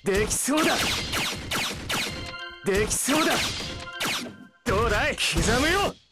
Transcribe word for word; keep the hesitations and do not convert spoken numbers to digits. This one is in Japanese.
できそうだ。できそうだ。どうだい、刻むよ。